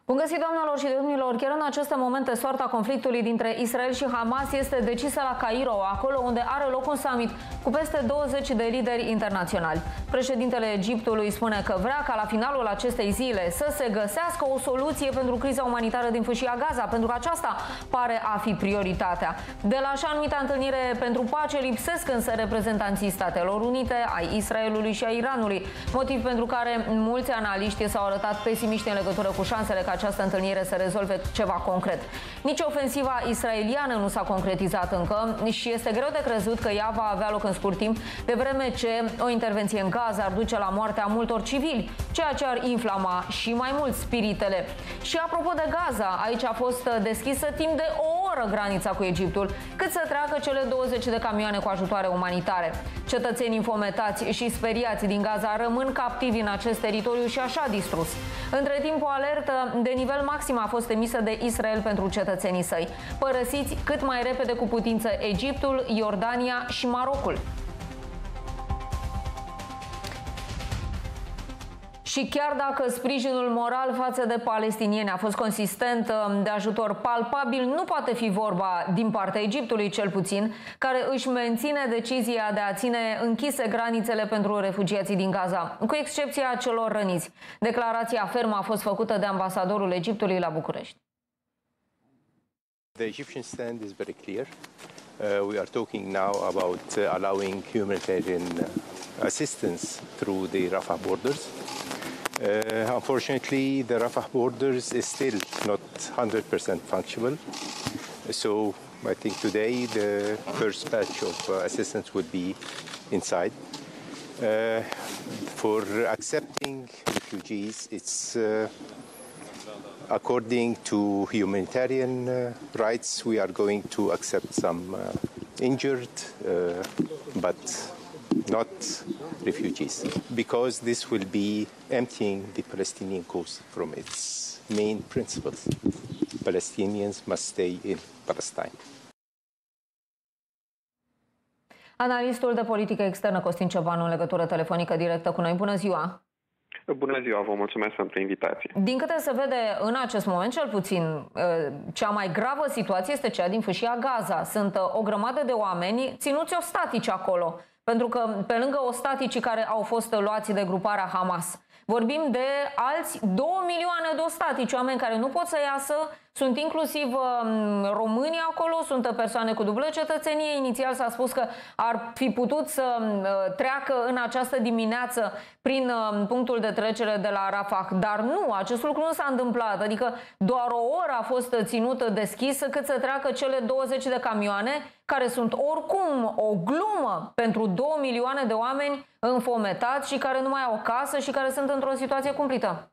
Bun găsit, doamnelor și domnilor! Chiar în aceste momente, soarta conflictului dintre Israel și Hamas este decisă la Cairo, acolo unde are loc un summit cu peste 20 de lideri internaționali. Președintele Egiptului spune că vrea ca la finalul acestei zile să se găsească o soluție pentru criza umanitară din Fâșia Gaza, pentru că aceasta pare a fi prioritatea. De la așa numită întâlnire pentru pace lipsesc însă reprezentanții Statelor Unite, ai Israelului și a Iranului, motiv pentru care mulți analiști s-au arătat pesimiști în legătură cu șansele ca această întâlnire să rezolve ceva concret. Nici ofensiva israeliană nu s-a concretizat încă și este greu de crezut că ea va avea loc în scurt timp, de vreme ce o intervenție în Gaza ar duce la moartea multor civili, ceea ce ar inflama și mai mult spiritele. Și apropo de Gaza, aici a fost deschisă timp de o oră granița cu Egiptul, cât să treacă cele 20 de camioane cu ajutoare umanitare. Cetățenii infometați și speriați din Gaza rămân captivi în acest teritoriu și așa distrus. Între timp, o alertă de nivel maxim a fost emisă de Israel pentru cetățenii săi. Părăsiți cât mai repede cu putință Egiptul, Iordania și Marocul. Și chiar dacă sprijinul moral față de palestinieni a fost consistent, de ajutor palpabil nu poate fi vorba din partea Egiptului, cel puțin, care își menține decizia de a ține închise granițele pentru refugiații din Gaza, cu excepția celor răniți. Declarația fermă a fost făcută de ambasadorul Egiptului la București. The Egyptian stand is very clear. We are talking now about allowing humanitarian assistance through the Rafah borders. Unfortunately, the Rafah borders is still not 100% functional. So I think today the first batch of assistance would be inside. For accepting refugees, it's according to humanitarian rights, we are going to accept some injured, but not refugees, because this will be emptying the Palestinian cause from its main principles. Palestinians must stay in Palestine. Analistul de politică externă Costin Ciobanu în legătură telefonică directă cu noi. Bună ziua! Bună ziua, vă mulțumesc pentru invitație. Din câte se vede în acest moment, cel puțin, cea mai gravă situație este cea din Fâșia Gaza. Sunt o grămadă de oameni ținuți ostatici acolo, pentru că pe lângă ostaticii care au fost luați de gruparea Hamas, vorbim de alți 2 milioane de ostatici, oameni care nu pot să iasă. Sunt inclusiv români acolo, sunt persoane cu dublă cetățenie. Inițial s-a spus că ar fi putut să treacă în această dimineață prin punctul de trecere de la Rafah, dar nu, acest lucru nu s-a întâmplat. Adică doar o oră a fost ținută deschisă cât să treacă cele 20 de camioane, care sunt oricum o glumă pentru 2 milioane de oameni înfometați și care nu mai au casă și care sunt într-o situație cumplită.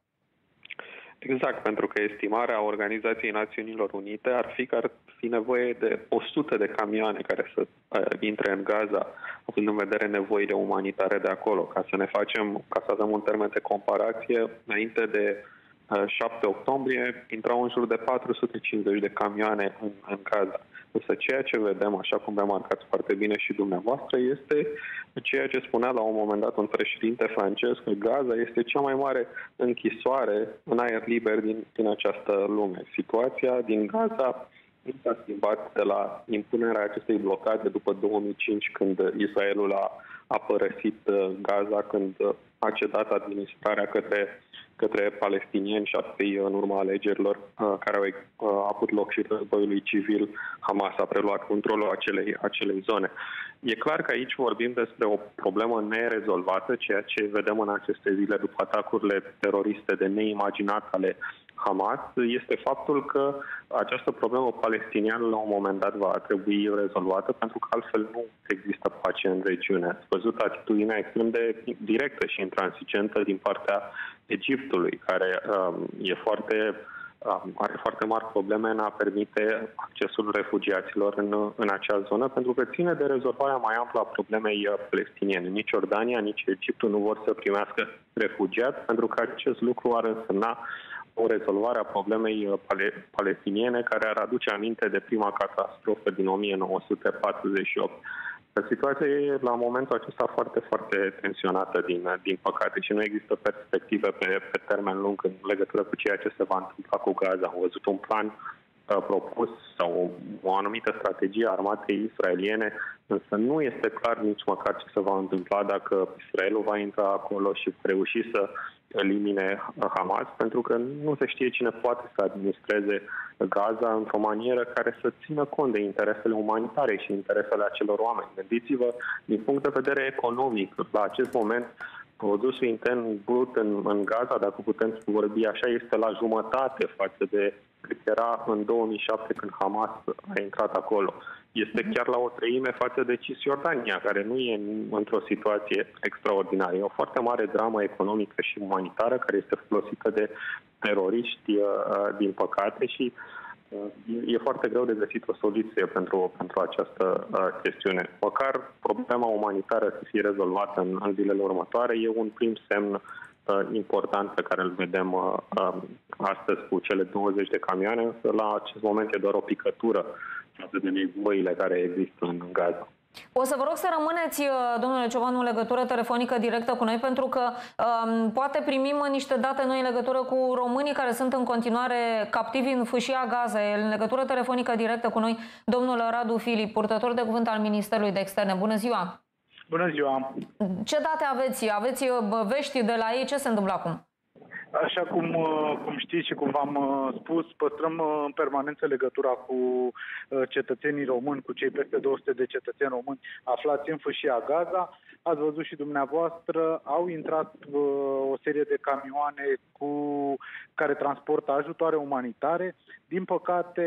Exact, pentru că estimarea Organizației Națiunilor Unite ar fi că ar fi nevoie de 100 de camioane care să intre în Gaza, având în vedere nevoile umanitare de acolo. Ca să avem un termen de comparație, înainte de 7 octombrie intrau în jur de 450 de camioane în Gaza. Însă ceea ce vedem, așa cum remarcați foarte bine și dumneavoastră, este ceea ce spunea la un moment dat un președinte francez, că Gaza este cea mai mare închisoare în aer liber din această lume. Situația din Gaza nu s-a schimbat de la impunerea acestei blocade după 2005, când Israelul a părăsit Gaza, când a cedat administrarea către palestinieni și apoi în urma alegerilor care au avut loc și războiului civil, Hamas a preluat controlul acelei zone. E clar că aici vorbim despre o problemă nerezolvată, ceea ce vedem în aceste zile după atacurile teroriste de neimaginat ale Hamas, este faptul că această problemă palestiniană la un moment dat va trebui rezolvată, pentru că altfel nu există pace în regiune. Ați văzut atitudinea extrem de directă și intransigentă din partea Egiptului, care are foarte mari probleme în a permite accesul refugiaților în acea zonă, pentru că ține de rezolvarea mai amplă a problemei palestiniene. Nici Iordania, nici Egiptul nu vor să primească refugiați, pentru că acest lucru ar însemna o rezolvare a problemei palestiniene, care ar aduce aminte de prima catastrofă din 1948. Situația e la momentul acesta foarte, foarte tensionată, din păcate, și nu există perspective pe termen lung în legătură cu ceea ce se va întâmpla cu Gaza. Am văzut un plan propus sau o anumită strategie a armatei israeliene, însă nu este clar nici măcar ce se va întâmpla dacă Israelul va intra acolo și reuși să elimine Hamas, pentru că nu se știe cine poate să administreze Gaza într-o manieră care să țină cont de interesele umanitare și interesele acelor oameni. Gândiți-vă, din punct de vedere economic, la acest moment, produsul intern brut în Gaza, dacă putem vorbi așa, este la jumătate față de cât era în 2007 când Hamas a intrat acolo. Este chiar la o treime față de Cisjordania, care nu e într-o situație extraordinară. E o foarte mare dramă economică și umanitară care este folosită de teroriști, din păcate, și e foarte greu de găsit o soluție pentru această chestiune. Măcar problema umanitară să fie rezolvată în zilele următoare e un prim semn important pe care îl vedem astăzi cu cele 20 de camioane, însă la acest moment e doar o picătură față de nevoile care există în Gaza. O să vă rog să rămâneți, domnule Ciobanu, în legătură telefonică directă cu noi, pentru că poate primim niște date noi în legătură cu românii care sunt în continuare captivi în fâșia Gaza. În legătură telefonică directă cu noi, domnul Radu Filip, purtător de cuvânt al Ministerului de Externe. Bună ziua! Bună ziua! Ce date aveți? Aveți vești de la ei? Ce se întâmplă acum? Așa cum știți și cum v-am spus, păstrăm în permanență legătura cu cetățenii români, cu cei peste 200 de cetățeni români aflați în fâșia Gaza. Ați văzut și dumneavoastră, au intrat o serie de camioane care transportă ajutoare umanitare. Din păcate,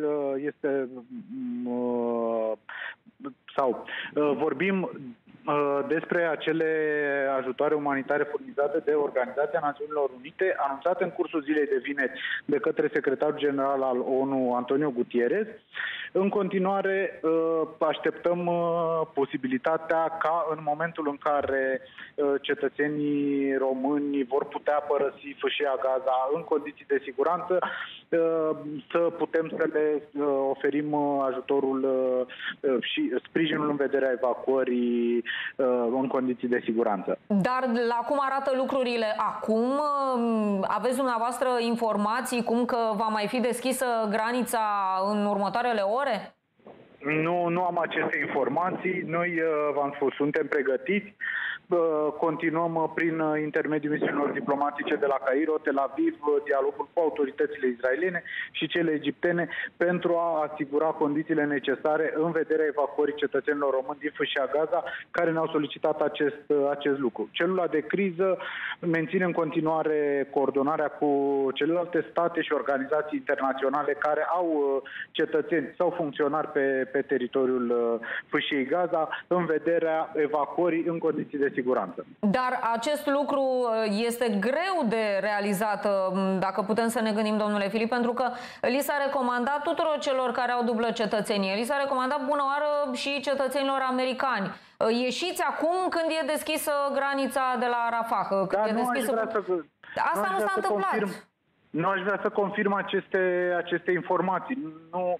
vorbim despre acele ajutoare umanitare furnizate de Organizația Națiunilor Unite, anunțate în cursul zilei de vineri de către secretarul general al ONU, Antonio Guterres. În continuare, așteptăm posibilitatea ca în momentul în care cetățenii români vor putea părăsi fâșia Gaza în condiții de siguranță, să putem să le oferim ajutorul și sprijinul în vederea evacuării în condiții de siguranță. Dar la cum arată lucrurile acum? Aveți dumneavoastră informații cum că va mai fi deschisă granița în următoarele ore? Nu am aceste informații. Noi, v-am spus, suntem pregătiți. Continuăm prin intermediul misiunilor diplomatice de la Cairo, Tel Aviv, dialogul cu autoritățile israeliene și cele egiptene pentru a asigura condițiile necesare în vederea evacuării cetățenilor români din fâșia Gaza, care ne-au solicitat acest lucru. Celula de criză menține în continuare coordonarea cu celelalte state și organizații internaționale care au cetățeni sau funcționari pe teritoriul fâșiei Gaza în vederea evacuării în condiții de siguranță. Dar acest lucru este greu de realizat, dacă putem să ne gândim, domnule Filip, pentru că li s-a recomandat tuturor celor care au dublă cetățenie, li s-a recomandat bună oară și cetățenilor americani. Ieșiți acum când e deschisă granița de la Rafah. Dar Asta nu s-a întâmplat. Nu aș vrea să confirm aceste informații. Nu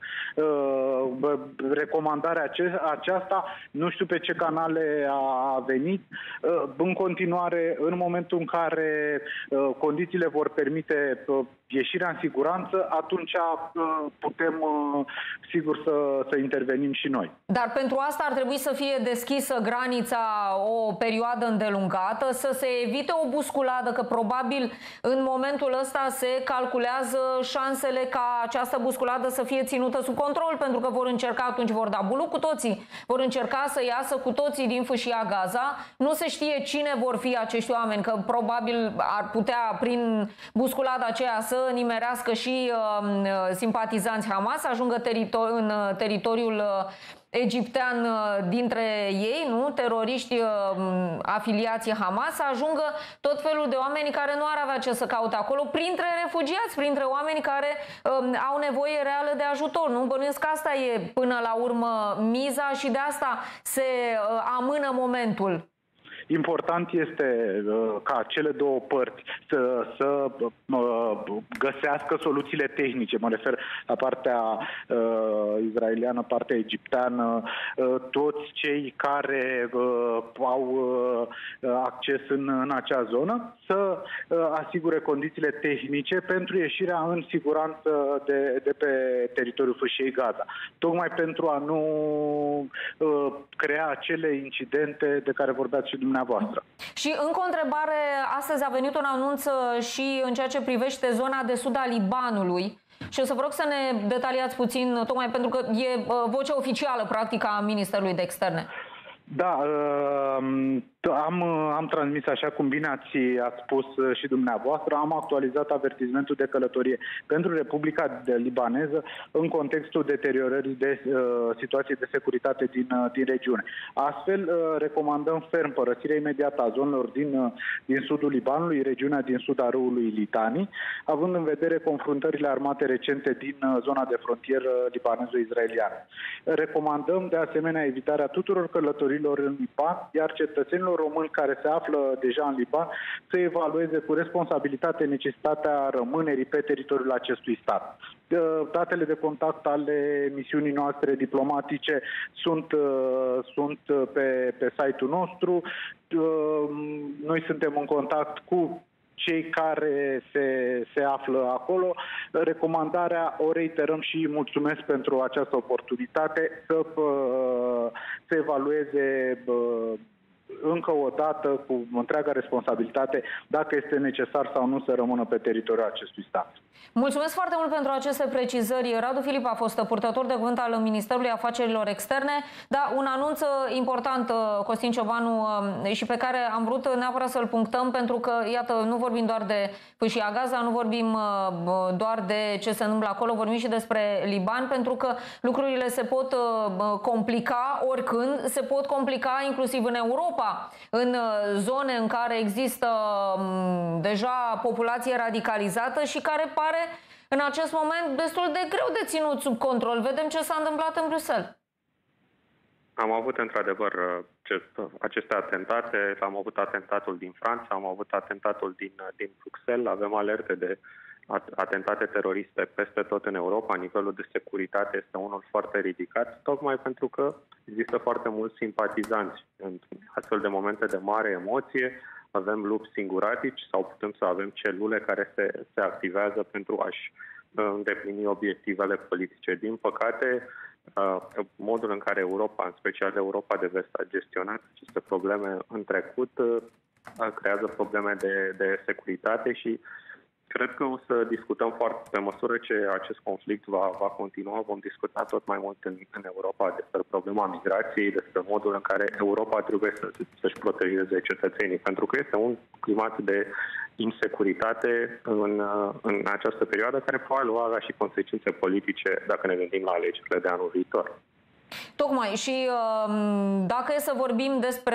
recomandarea aceasta, nu știu pe ce canale a venit. În continuare, în momentul în care condițiile vor permite ieșirea în siguranță, atunci putem, sigur, să intervenim și noi. Dar pentru asta ar trebui să fie deschisă granița o perioadă îndelungată, să se evite o busculadă, că probabil în momentul ăsta se calculează șansele ca această busculadă să fie ținută sub control, pentru că vor încerca, atunci vor da buluc cu toții, vor încerca să iasă cu toții din fâșia Gaza. Nu se știe cine vor fi acești oameni, că probabil ar putea prin busculada aceea să nimerească și simpatizanți Hamas, ajungă în teritoriul egiptean dintre ei, nu? Teroriști afiliații Hamas, să ajungă tot felul de oameni care nu ar avea ce să caute acolo, printre refugiați, printre oameni care au nevoie reală de ajutor. Nu bănuiesc că asta e până la urmă miza și de asta se amână momentul. Important este ca cele două părți să găsească soluțiile tehnice. Mă refer la partea izraeliană, partea egipteană, toți cei care au acces în acea zonă să asigure condițiile tehnice pentru ieșirea în siguranță de pe teritoriul Fâșiei Gaza. Tocmai pentru a nu crea acele incidente de care vorbeați și dumneavoastră. Și încă o întrebare, astăzi a venit un anunț și în ceea ce privește zona de sud a Libanului. Și o să vă rog să ne detaliați puțin, tocmai pentru că e vocea oficială, practic, a Ministerului de Externe. Da, am transmis, așa cum bine ați spus și dumneavoastră, am actualizat avertismentul de călătorie pentru Republica Libaneză în contextul deteriorării de situației de securitate din regiune. Astfel, recomandăm ferm părăsirea imediată a zonelor din sudul Libanului, regiunea din sud a râului Litani, având în vedere confruntările armate recente din zona de frontieră libanezo-izraeliană. Recomandăm, de asemenea, evitarea tuturor călătorilor în Liban, iar cetățenilor români care se află deja în Liban să evalueze cu responsabilitate necesitatea rămânerii pe teritoriul acestui stat. Datele de contact ale misiunii noastre diplomatice sunt pe site-ul nostru. Noi suntem în contact cu cei care se află acolo. Recomandarea o reiterăm și mulțumesc pentru această oportunitate să evalueze încă o dată cu întreaga responsabilitate dacă este necesar sau nu să rămână pe teritoriul acestui stat. Mulțumesc foarte mult pentru aceste precizări. Radu Filip a fost purtător de cuvânt al Ministerului Afacerilor Externe. Da, un anunț important, Costin Ciobanu, și pe care am vrut neapărat să-l punctăm, pentru că, iată, nu vorbim doar de Fâșia Gaza, nu vorbim doar de ce se întâmplă acolo, vorbim și despre Liban, pentru că lucrurile se pot complica oricând, se pot complica inclusiv în Europa, în zone în care există deja populație radicalizată și care pare în acest moment destul de greu de ținut sub control. Vedem ce s-a întâmplat în Bruxelles. Am avut într-adevăr aceste atentate, am avut atentatul din Franța, am avut atentatul din Bruxelles, avem alerte de atentate teroriste peste tot în Europa. Nivelul de securitate este unul foarte ridicat, tocmai pentru că există foarte mulți simpatizanți în astfel de momente de mare emoție. Avem lupi singuratici sau putem să avem celule care se activează pentru a-și îndeplini obiectivele politice. Din păcate, modul în care Europa, în special Europa de Vest, a gestionat aceste probleme în trecut, creează probleme de securitate și cred că o să discutăm foarte, pe măsură ce acest conflict va continua, vom discuta tot mai mult în Europa despre problema migrației, despre modul în care Europa trebuie să-și protejeze cetățenii, pentru că este un climat de insecuritate în această perioadă care probabil va avea și consecințe politice dacă ne gândim la alegerile de anul viitor. Tocmai, și dacă e să vorbim despre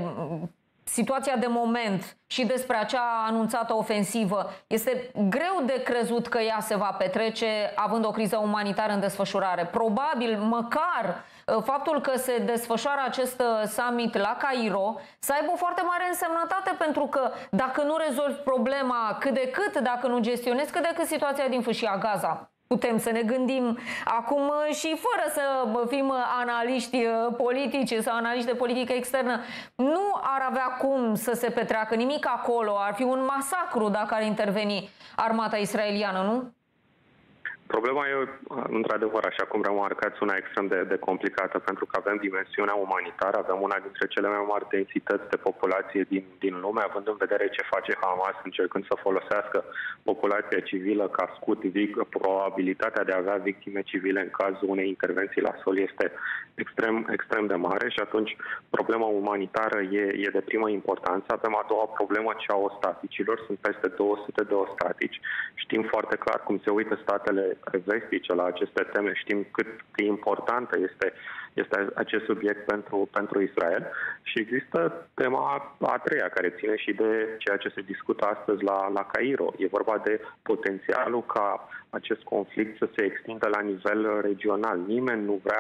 situația de moment și despre acea anunțată ofensivă, este greu de crezut că ea se va petrece având o criză umanitară în desfășurare. Probabil, măcar faptul că se desfășoară acest summit la Cairo să aibă o foarte mare însemnătate, pentru că dacă nu rezolvi problema cât de cât, dacă nu gestionezi cât de cât situația din Fâșia Gaza, putem să ne gândim acum și fără să fim analiști politici sau analiști de politică externă, nu ar avea cum să se petreacă nimic acolo, ar fi un masacru dacă ar interveni armata israeliană, nu? Problema e, într-adevăr, așa cum remarcați, una extrem de complicată, pentru că avem dimensiunea umanitară, avem una dintre cele mai mari densități de populație din lume, având în vedere ce face Hamas, încercând să folosească populația civilă ca scut, probabilitatea de a avea victime civile în cazul unei intervenții la sol este extrem de mare și atunci problema umanitară e de primă importanță. Avem a doua problemă, cea a ostaticilor, sunt peste 200 de ostatici. Știm foarte clar cum se uită statele vestice la aceste teme, știm cât de importantă este acest subiect pentru Israel și există tema a treia care ține și de ceea ce se discută astăzi la Cairo. E vorba de potențialul ca acest conflict să se extindă la nivel regional. Nimeni nu vrea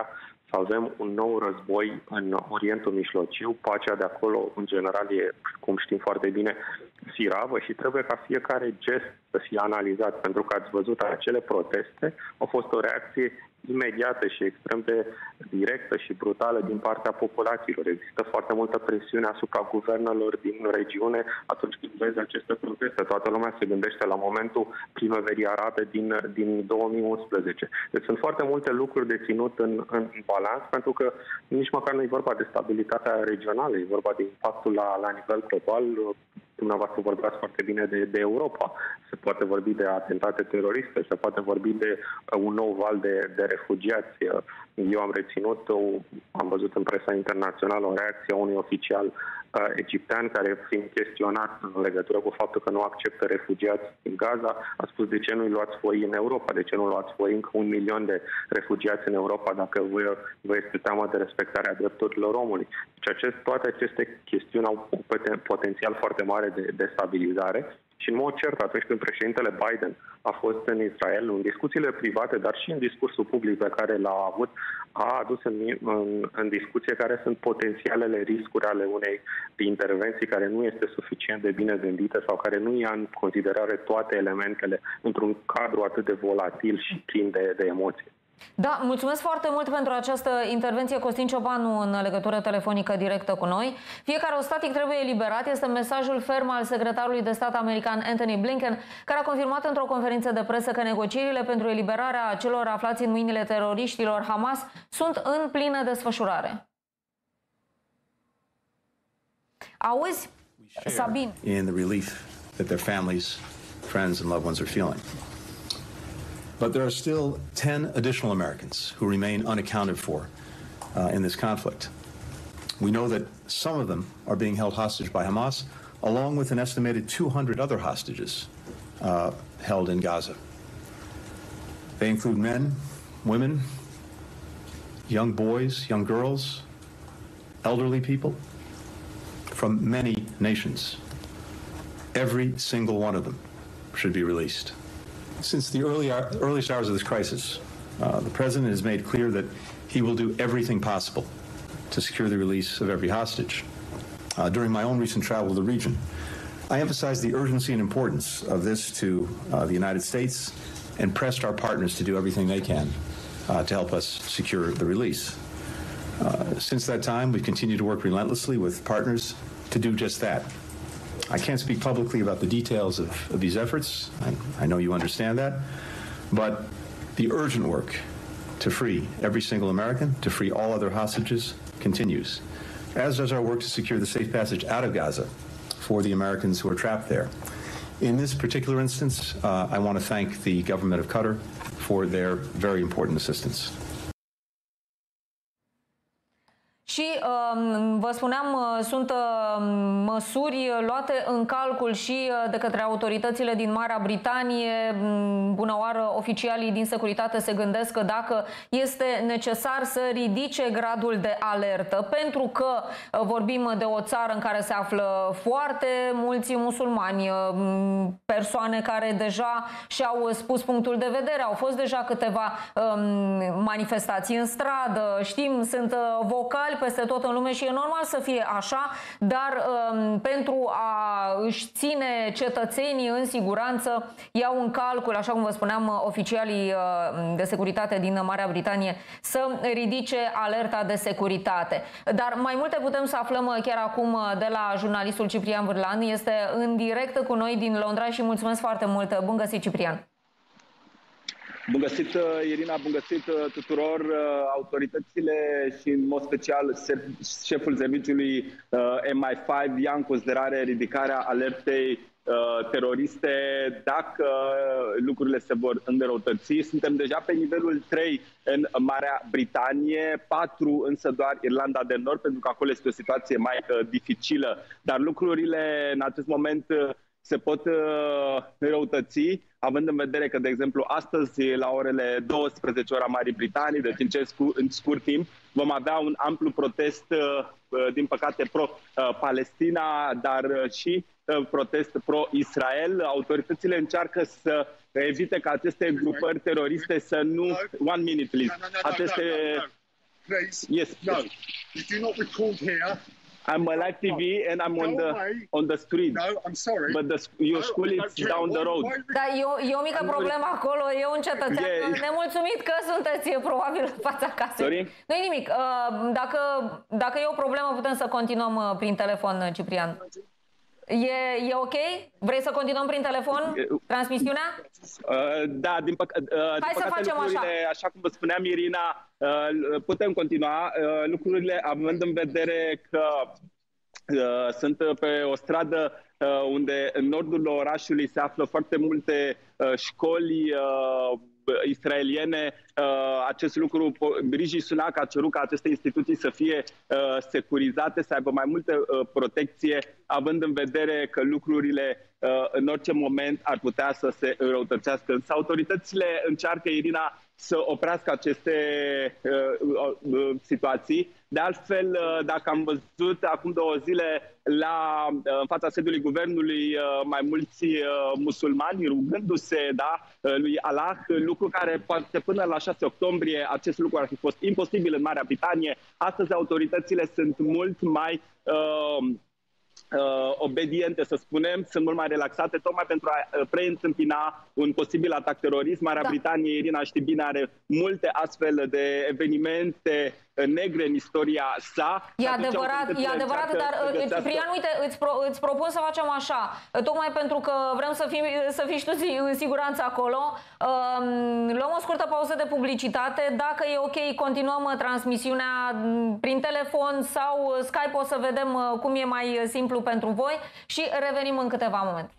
să avem un nou război în Orientul Mijlociu. Pacea de acolo, în general, e, cum știm foarte bine, firavă și trebuie ca fiecare gest să fie analizat, pentru că ați văzut acele proteste, au fost o reacție imediată și extrem de directă și brutală din partea populațiilor. Există foarte multă presiune asupra guvernelor din regiune atunci când vezi aceste proteste. Toată lumea se gândește la momentul primăverii arabe din 2011. Deci sunt foarte multe lucruri de ținut în balans, pentru că nici măcar nu e vorba de stabilitatea regională, e vorba de impactul la nivel global. Dumneavoastră vorbeați foarte bine de Europa. Se poate vorbi de atentate teroriste, se poate vorbi de un nou val de refugiați. Eu am reținut, am văzut în presa internațională o reacție a unui oficial egiptean care, fiind chestionat în legătură cu faptul că nu acceptă refugiați în Gaza, a spus: de ce nu-i luați voi în Europa? De ce nu luați voi încă 1 milion de refugiați în Europa dacă vă este teamă de respectarea drepturilor omului? Deci toate aceste chestiuni au un potențial foarte mare de stabilizare. Și în mod cert, atunci când președintele Biden a fost în Israel, în discuțiile private, dar și în discursul public pe care l-a avut, a adus în discuție care sunt potențialele riscuri ale unei intervenții care nu este suficient de bine gândită sau care nu ia în considerare toate elementele într-un cadru atât de volatil și plin de emoții. Da, mulțumesc foarte mult pentru această intervenție, Costin Ciobanu, în legătură telefonică directă cu noi. Fiecare ostatnic trebuie eliberat, este mesajul ferm al secretarului de stat american Antony Blinken, care a confirmat într-o conferință de presă că negocierile pentru eliberarea celor aflați în mâinile teroriștilor Hamas sunt în plină desfășurare. Auzi, Sabin? In the relief that their families, friends and loved ones are feeling. But there are still 10 additional Americans who remain unaccounted for in this conflict. We know that some of them are being held hostage by Hamas, along with an estimated 200 other hostages held in Gaza. They include men, women, young boys, young girls, elderly people from many nations. Every single one of them should be released. Since the earliest hours of this crisis, the President has made clear that he will do everything possible to secure the release of every hostage. During my own recent travel to the region, I emphasized the urgency and importance of this to the United States and pressed our partners to do everything they can to help us secure the release. Since that time, we've continued to work relentlessly with partners to do just that. I can't speak publicly about the details of these efforts. I know you understand that. But the urgent work to free every single American, to free all other hostages, continues, as does our work to secure the safe passage out of Gaza for the Americans who are trapped there. In this particular instance, I want to thank the government of Qatar for their very important assistance. Și vă spuneam, sunt măsuri luate în calcul și de către autoritățile din Marea Britanie. Bună oară, oficialii din securitate se gândesc că dacă este necesar să ridice gradul de alertă, pentru că vorbim de o țară în care se află foarte mulți musulmani, persoane care deja și-au spus punctul de vedere, au fost deja câteva manifestații în stradă, știm, sunt vocali peste tot în lume și e normal să fie așa, dar pentru a își ține cetățenii în siguranță, iau în calcul, așa cum vă spuneam, oficialii de securitate din Marea Britanie, să ridice alerta de securitate. Dar mai multe putem să aflăm chiar acum de la jurnalistul Ciprian Vârlan. Este în direct cu noi din Londra și mulțumesc foarte mult. Bun găsit, Ciprian! Bun găsit, Irina, bun găsit tuturor. Autoritățile și, în mod special, șeful serviciului MI5 ia în considerare ridicarea alertei teroriste dacă lucrurile se vor înrăutăți. Suntem deja pe nivelul 3 în Marea Britanie, 4 însă doar Irlanda de Nord, pentru că acolo este o situație mai dificilă. Dar lucrurile în acest moment se pot înrăutăți, având în vedere că, de exemplu, astăzi, la orele 12 ora Marii Britanii, deci în scurt timp, vom avea un amplu protest, din păcate, pro-Palestina, dar și protest pro-Israel. Autoritățile încearcă să evite ca aceste grupări teroriste să nu... One minute, please. please. Yes. No. You do not record here. I'm a live TV and I'm on the street. No, I'm sorry. But your school is down the road. Da, e o mică problemă acolo, e un cetățean nemulțumit că sunteți probabil în fața casei. Sorry? Nu-i nimic. Dacă e o problemă, putem să continuăm prin telefon, Ciprian. E ok? Vrei să continuăm prin telefon transmisiunea? Da, din păcate să facem așa. Așa cum vă spuneam, Irina, putem continua lucrurile având în vedere că sunt pe o stradă unde în nordul orașului se află foarte multe școli israeliene. Acest lucru, Rishi Sunak a cerut ca aceste instituții să fie securizate, să aibă mai multă protecție, având în vedere că lucrurile în orice moment ar putea să se înrăutățească. Însă autoritățile încearcă, Irina, să oprească aceste situații. De altfel, dacă am văzut acum 2 zile în fața sediului guvernului mai mulți musulmani rugându-se lui Allah, lucru care poate până la 6 octombrie acest lucru ar fi fost imposibil în Marea Britanie. Astăzi autoritățile sunt mult mai obediente, să spunem, sunt mult mai relaxate, tocmai pentru a preîntâmpina un posibil atac terorist. Marea Britanie, Irina, știi bine, are multe astfel de evenimente negre în istoria sa. E adevărat, dar Ciprian, uite, îți propun să facem așa, tocmai pentru că vrem să fii și tu în siguranță acolo. Luăm o scurtă pauză de publicitate. Dacă e ok, continuăm transmisiunea prin telefon sau Skype, o să vedem cum e mai simplu pentru voi și revenim în câteva momente.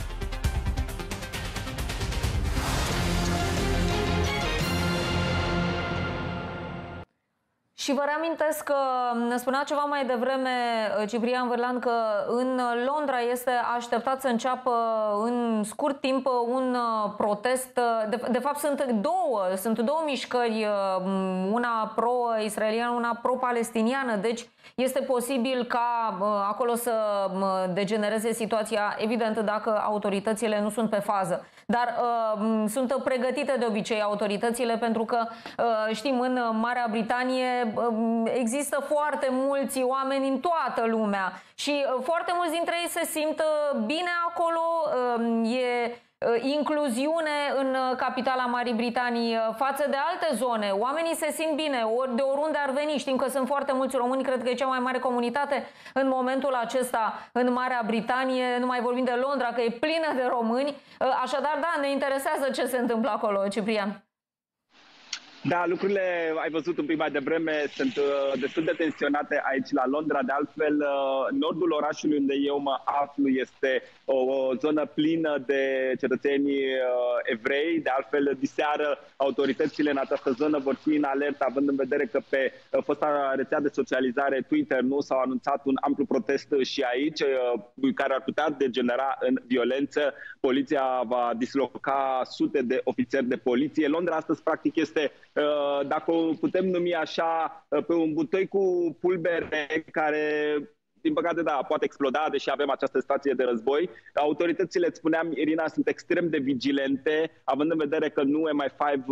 Și vă reamintesc că spunea ceva mai devreme Ciprian Vârlan că în Londra este așteptat să înceapă în scurt timp un protest. De fapt sunt două mișcări, una pro-israeliană, una pro-palestiniană, deci este posibil ca acolo să degenereze situația, evident, dacă autoritățile nu sunt pe fază. Dar sunt pregătite de obicei autoritățile, pentru că știm, în Marea Britanie există foarte mulți oameni în toată lumea și foarte mulți dintre ei se simt bine acolo. E incluziune în capitala Marii Britanii față de alte zone. Oamenii se simt bine de oriunde ar veni. Știm că sunt foarte mulți români, cred că e cea mai mare comunitate în momentul acesta în Marea Britanie. Nu mai vorbim de Londra, că e plină de români. Așadar, da, ne interesează ce se întâmplă acolo, Ciprian. Da, lucrurile, ai văzut un pic mai devreme, sunt destul de tensionate aici la Londra. De altfel, nordul orașului unde eu mă aflu este o zonă plină de cetățeni evrei. De altfel, diseară autoritățile în această zonă vor fi în alertă, având în vedere că pe fosta rețea de socializare Twitter nu s-au anunțat un amplu protest și aici, care ar putea degenera în violență. Poliția va disloca sute de ofițeri de poliție. Londra astăzi, practic, este, dacă o putem numi așa, pe un butoi cu pulbere care, din păcate, da, poate exploda, deși avem această situație de război. Autoritățile, îți spuneam, Irina, sunt extrem de vigilente, având în vedere că nu MI5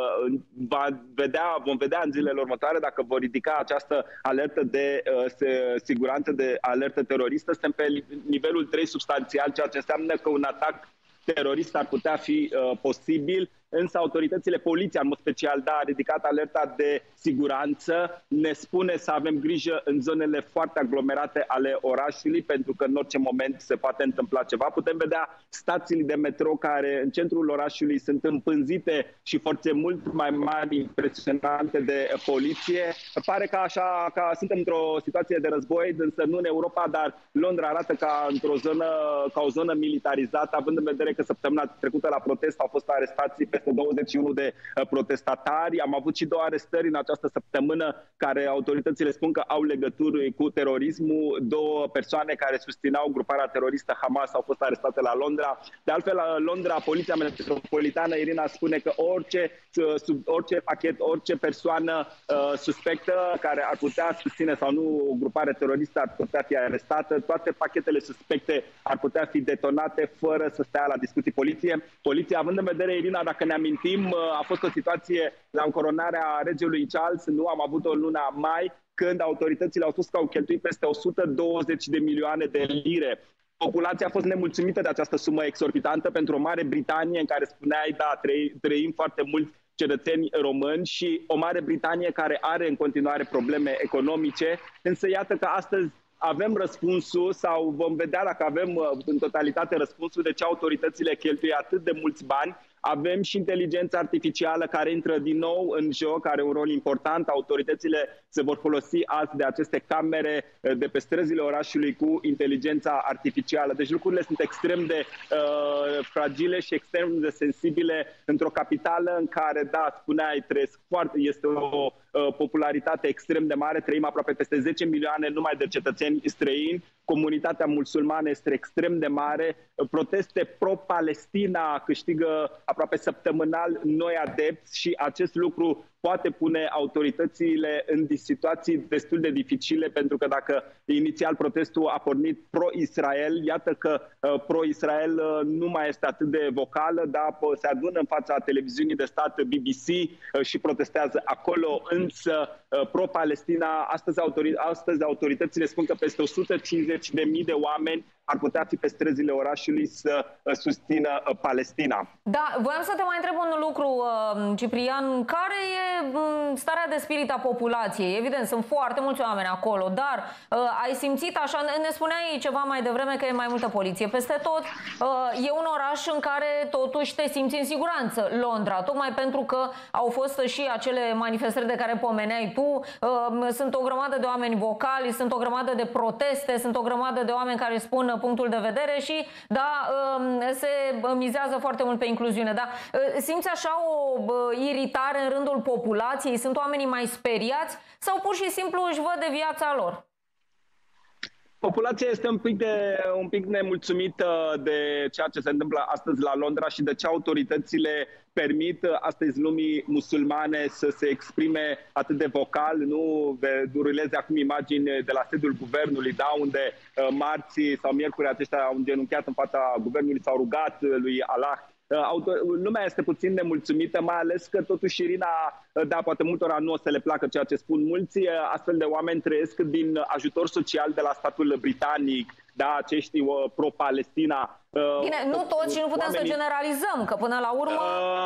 vom vedea în zilele următoare dacă vor ridica această alertă de siguranță, de alertă teroristă. Suntem pe nivelul 3 substanțial, ceea ce înseamnă că un atac terorist ar putea fi posibil. Însă autoritățile, poliția în mod special, a ridicat alerta de siguranță. Ne spune să avem grijă în zonele foarte aglomerate ale orașului, pentru că în orice moment se poate întâmpla ceva. Putem vedea stațiile de metrou care în centrul orașului sunt împânzite și forțe mult mai mari, impresionante de poliție. Pare că suntem într-o situație de război, însă nu în Europa, dar Londra arată ca o zonă militarizată, având în vedere că săptămâna trecută la protest au fost arestați peste 21 de protestatari. Am avut și 2 arestări în această săptămână care autoritățile spun că au legături cu terorismul. 2 persoane care susțineau gruparea teroristă Hamas au fost arestate la Londra. De altfel, la Londra, Poliția Metropolitană, Irina, spune că orice pachet, orice persoană suspectă care ar putea susține sau nu o grupare teroristă ar putea fi arestată. Toate pachetele suspecte ar putea fi detonate fără să stea la discuții poliție. Poliția, având în vedere, Irina, dacă ne amintim, a fost o situație la încoronarea regelui Charles, nu am avut-o în luna mai, când autoritățile au spus că au cheltuit peste 120 de milioane de lire. Populația a fost nemulțumită de această sumă exorbitantă pentru o Mare Britanie în care spuneai, da, trăim foarte mulți cetățeni români și o Mare Britanie care are în continuare probleme economice, însă iată că astăzi avem răspunsul sau vom vedea dacă avem în totalitate răspunsul de ce autoritățile cheltuie atât de mulți bani. Avem și inteligența artificială care intră din nou în joc, are un rol important. Autoritățile se vor folosi azi de aceste camere de pe străzile orașului cu inteligența artificială. Deci lucrurile sunt extrem de fragile și extrem de sensibile într-o capitală în care, da, spuneai, este o popularitate extrem de mare. Trăim aproape peste 10 milioane numai de cetățeni străini. Comunitatea musulmană este extrem de mare. Proteste pro-Palestina câștigă aproape săptămânal noi adepți și acest lucru poate pune autoritățile în situații destul de dificile, pentru că dacă inițial protestul a pornit pro-Israel, iată că pro-Israel nu mai este atât de vocală, dar se adună în fața televiziunii de stat BBC și protestează acolo, însă pro-Palestina, astăzi autoritățile spun că peste 150.000 de oameni ar putea fi pe străzile orașului să susțină Palestina. Da, voiam să te mai întreb un lucru, Ciprian, care e starea de spirit a populației? Evident, sunt foarte mulți oameni acolo, dar ai simțit așa, ne spuneai ceva mai devreme că e mai multă poliție peste tot. E un oraș în care totuși te simți în siguranță, Londra, tocmai pentru că au fost și acele manifestări de care pomeneai tu, sunt o grămadă de oameni vocali, sunt o grămadă de proteste, sunt o grămadă de oameni care spun punctul de vedere și, da, se mizează foarte mult pe incluziune. Da? Simți așa o iritare în rândul populației? Sunt oamenii mai speriați sau pur și simplu își văd de viața lor? Populația este un pic nemulțumită de ceea ce se întâmplă astăzi la Londra și de ce autoritățile permit astăzi lumii musulmane să se exprime atât de vocal. Nu duruleze acum imagini de la sediul guvernului, da, unde marții sau miercuri aceștia au îngenunchiat în fața guvernului, s-au rugat lui Allah. Lumea este puțin nemulțumită, mai ales că totuși, Irina, da, poate multora nu o să le placă ceea ce spun mulți, astfel de oameni trăiesc din ajutor social de la statul britanic, da, acești pro-Palestina. Bine, nu toți și nu putem să generalizăm, că până la urmă...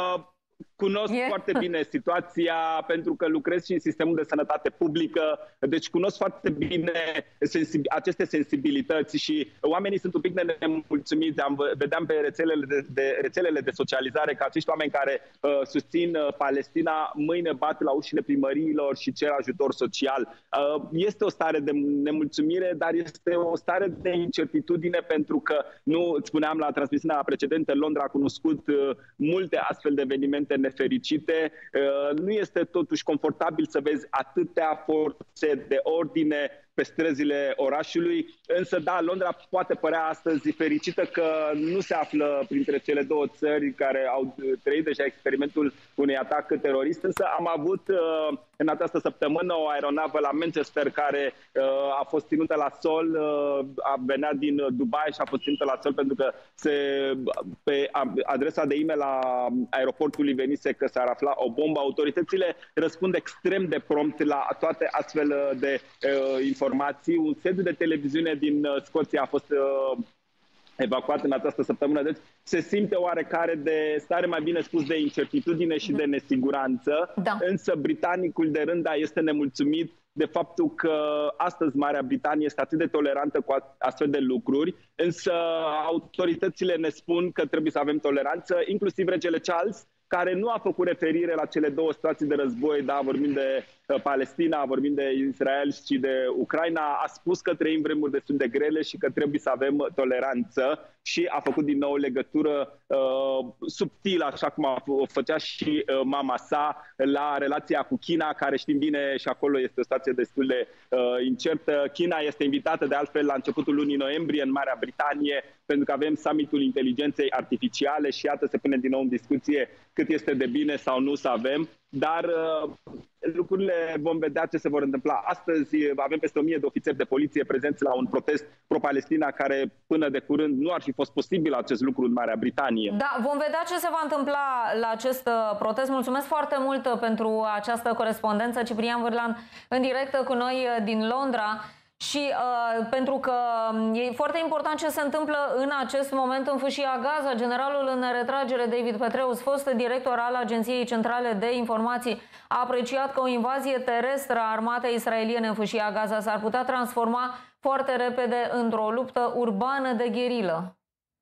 Cunosc foarte bine situația pentru că lucrez și în sistemul de sănătate publică, deci cunosc foarte bine aceste sensibilități și oamenii sunt un pic nemulțumiți. Vedeam pe rețelele de socializare că acești oameni care susțin Palestina mâine bat la ușile primăriilor și cer ajutor social. Este o stare de nemulțumire, dar este o stare de incertitudine pentru că, nu spuneam la transmisiunea precedentă, Londra a cunoscut multe astfel de evenimente nefericite. Nu este totuși confortabil să vezi atâtea forțe de ordine pe străzile orașului, însă da, Londra poate părea astăzi fericită că nu se află printre cele două țări care au trăit deja experimentul unui atac terorist, însă am avut în această săptămână o aeronavă la Manchester care a fost ținută la sol, venea din Dubai și a fost ținută la sol pentru că pe adresa de e-mail a aeroportului venise că s-ar afla o bombă. Autoritățile răspund extrem de prompt la toate astfel de informații. Un sediu de televiziune din Scoția a fost evacuat în această săptămână, deci se simte oarecare de stare, mai bine spus, de incertitudine și de nesiguranță, da. Însă britanicul de rând este nemulțumit de faptul că astăzi Marea Britanie este atât de tolerantă cu astfel de lucruri, însă autoritățile ne spun că trebuie să avem toleranță, inclusiv regele Charles, care nu a făcut referire la cele două situații de război, da, vorbim de Palestina, vorbim de Israel și de Ucraina, a spus că trăim vremuri destul de grele și că trebuie să avem toleranță și a făcut din nou o legătură subtilă, așa cum o făcea și mama sa, la relația cu China, care știm bine și acolo este o situație destul de incertă. China este invitată de altfel la începutul lunii noiembrie în Marea Britanie, pentru că avem summitul inteligenței artificiale și iată se pune din nou în discuție cât este de bine sau nu să avem, dar lucrurile vom vedea ce se vor întâmpla. Astăzi avem peste 1000 de ofițeri de poliție prezenți la un protest pro-Palestina care până de curând nu ar fi fost posibil acest lucru în Marea Britanie. Da, vom vedea ce se va întâmpla la acest protest. Mulțumesc foarte mult pentru această corespondență, Ciprian Vârlan, în direct cu noi din Londra. Și pentru că e foarte important ce se întâmplă în acest moment în fâșia Gaza. Generalul în retragere David Petraeus, fost director al Agenției Centrale de Informații, a apreciat că o invazie terestră a armatei israeliene în fâșia Gaza s-ar putea transforma foarte repede într-o luptă urbană de gherilă.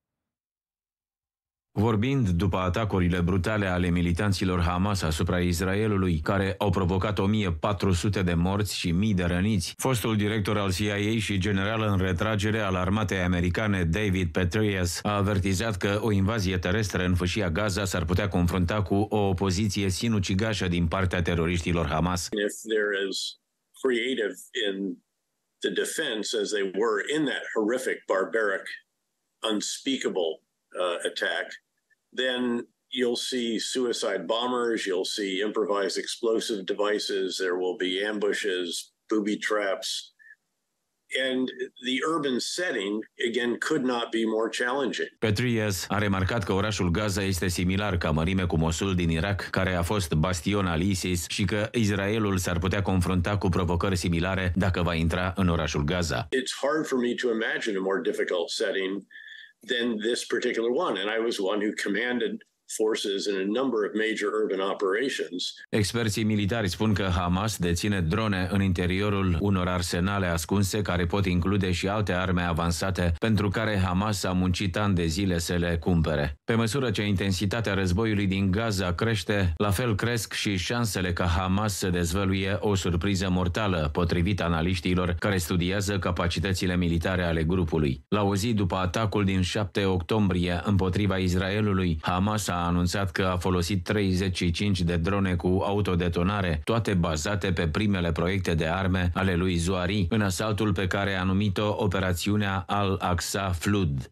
Vorbind după atacurile brutale ale militanților Hamas asupra Israelului, care au provocat 1400 de morți și mii de răniți, fostul director al CIA și general în retragere al armatei americane David Petraeus a avertizat că o invazie terestră în fâșia Gaza s-ar putea confrunta cu o opoziție sinucigașă din partea teroriștilor Hamas. If there is creative in the defense as they were in that horrific, barbaric, unspeakable attack, then you'll see suicide bombers, you'll see improvised explosive devices, there will be ambushes, booby traps, and the urban setting, again, could not be more challenging. Petraeus a remarcat că orașul Gaza este similar ca mărime cu Mosul din Irak, care a fost bastion al ISIS, și că Israelul s-ar putea confrunta cu provocări similare dacă va intra în orașul Gaza. It's hard for me to imagine a more difficult setting than this particular one. And I was one who commanded forces in a number of major urban operations. Experții militari spun că Hamas deține drone în interiorul unor arsenale ascunse care pot include și alte arme avansate pentru care Hamas a muncit ani de zile să le cumpere. Pe măsură ce intensitatea războiului din Gaza crește, la fel cresc și șansele ca Hamas să dezvăluie o surpriză mortală, potrivit analiștilor care studiază capacitățile militare ale grupului. La o zi după atacul din 7 octombrie împotriva Israelului, Hamas a anunțat că a folosit 35 de drone cu autodetonare, toate bazate pe primele proiecte de arme ale lui Zoari, în asaltul pe care a numit-o operațiunea Al-Aqsa Flood.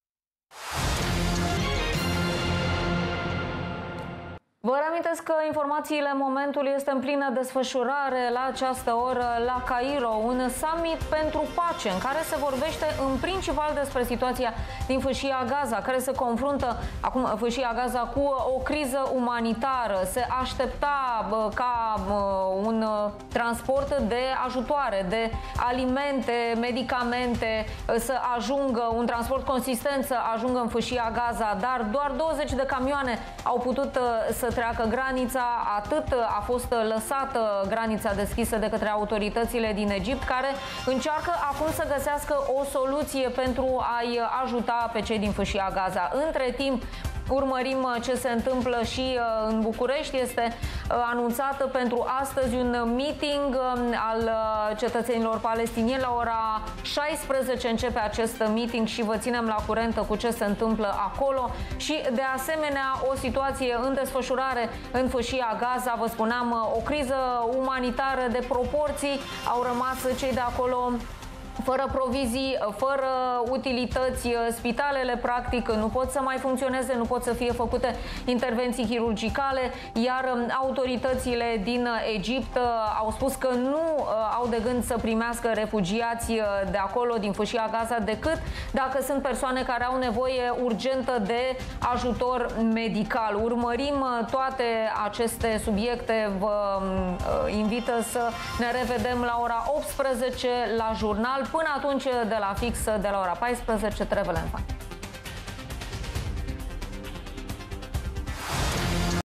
Vă reamintesc că informațiile momentului este în plină desfășurare la această oră la Cairo, un summit pentru pace în care se vorbește în principal despre situația din fâșia Gaza, care se confruntă acum fâșia Gaza cu o criză umanitară. Se aștepta ca un transport de ajutoare, de alimente, medicamente să ajungă, un transport consistent să ajungă în fâșia Gaza, dar doar 20 de camioane au putut să treacă granița, atât a fost lăsată granița deschisă de către autoritățile din Egipt, care încearcă acum să găsească o soluție pentru a-i ajuta pe cei din fâșia Gaza. Între timp, urmărim ce se întâmplă și în București. Este anunțat pentru astăzi un meeting al cetățenilor palestinieni. La ora 16 începe acest meeting și vă ținem la curent cu ce se întâmplă acolo. Și de asemenea o situație în desfășurare în fâșia Gaza. Vă spuneam, o criză umanitară de proporții. Au rămas cei de acolo fără provizii, fără utilități, spitalele practic nu pot să mai funcționeze, nu pot să fie făcute intervenții chirurgicale, iar autoritățile din Egipt au spus că nu au de gând să primească refugiați de acolo, din fâșia Gaza, decât dacă sunt persoane care au nevoie urgentă de ajutor medical. Urmărim toate aceste subiecte, vă invit să ne revedem la ora 18 la jurnal. Până atunci, de la fix, de la ora 14, Trevel în fapt.